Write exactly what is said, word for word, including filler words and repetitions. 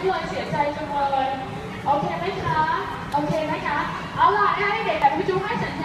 เลยเสียใจจังเลยโอเคไหมคะโอเคไหมคะเอาล่ะนะคะเด็กๆแต่พี่จูให้สัญ